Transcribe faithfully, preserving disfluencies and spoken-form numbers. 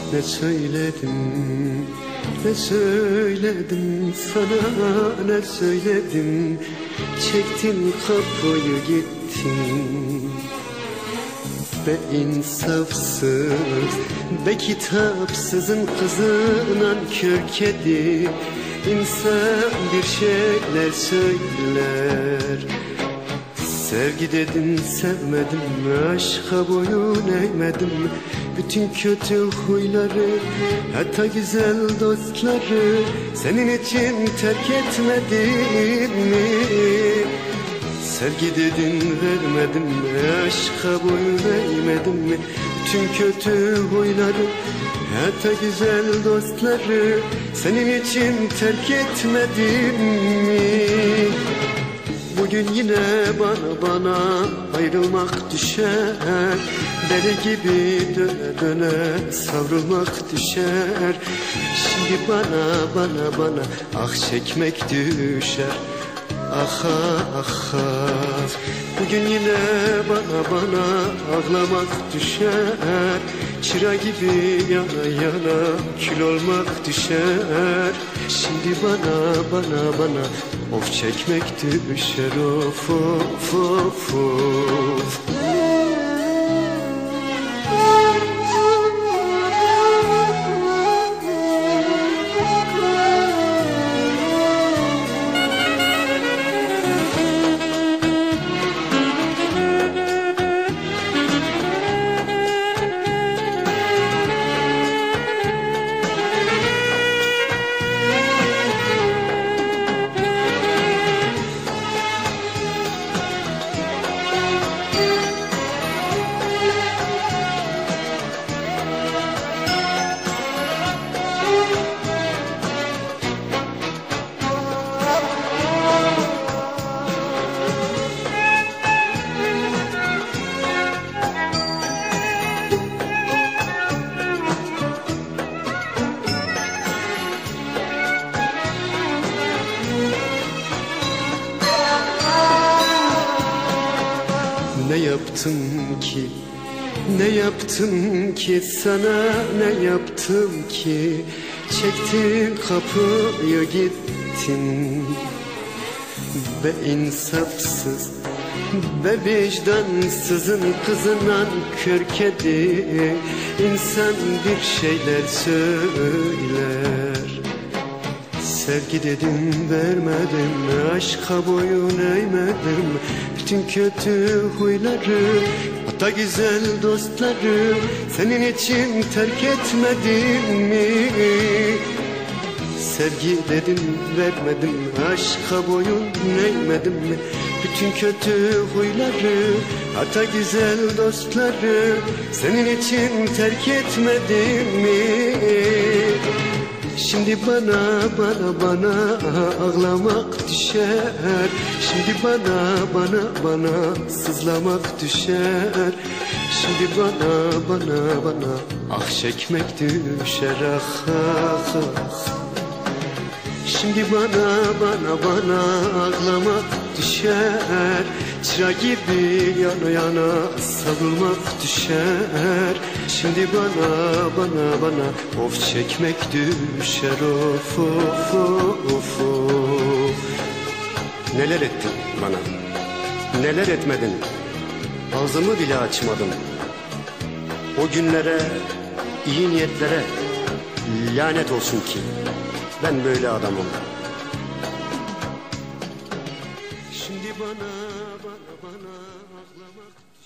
Ne söyledim, ne söyledim sana, ne söyledim. Çektin kapıyı gittin. Be insafsız, be kitapsızın kızına kör kedi. İnsan bir şeyler söyler. Sevgi dedin sevmedim, aşka boyun eğmedim. Bütün kötü huyları, hatta güzel dostları senin için terk etmedim mi? Sevgi dedin vermedim, aşka boyun eğmedim mi? Bütün kötü huyları, hatta güzel dostları senin için terk etmedim mi? Bugün yine bana bana ayrılmak düşer. Deli gibi döne döne savrulmak düşer. Şimdi bana bana bana ah çekmek düşer. Aha aha. Bugün yine bana bana ağlamak düşer. Çıra gibi yana yana kül olmak düşer. Şimdi bana bana bana of çekmek düşer. Of of of of. Ne yaptım ki, ne yaptım ki sana, ne yaptım ki? Çektin kapıyı gittin. Be insafsız, be vicdansızın kızına kör kedi. İnsan bir şeyler söyler. Sevgi dedim vermedim, aşka boyun eğmedim. Bütün kötü huyları, hatta güzel dostları senin için terk etmedim mi? Sevgi dedim vermedim, aşka boyun eğmedim mi? Bütün kötü huyları, hatta güzel dostları senin için terk etmedim mi? Şimdi bana bana bana ağlamak düşer. Şimdi bana bana bana sızlamak düşer. Şimdi bana bana bana ah çekmek düşer. Ah ah ah. Şimdi bana bana bana ağlamak düşer. Çıra gibi yana yana savrulmak düşer. Şimdi bana bana bana of çekmek düşer. Of of of of. Neler ettin bana, neler etmedin? Ağzımı bile açmadım. O günlere, iyi niyetlere lanet olsun ki ben böyle adamım. Şimdi bana bana bana ağlamak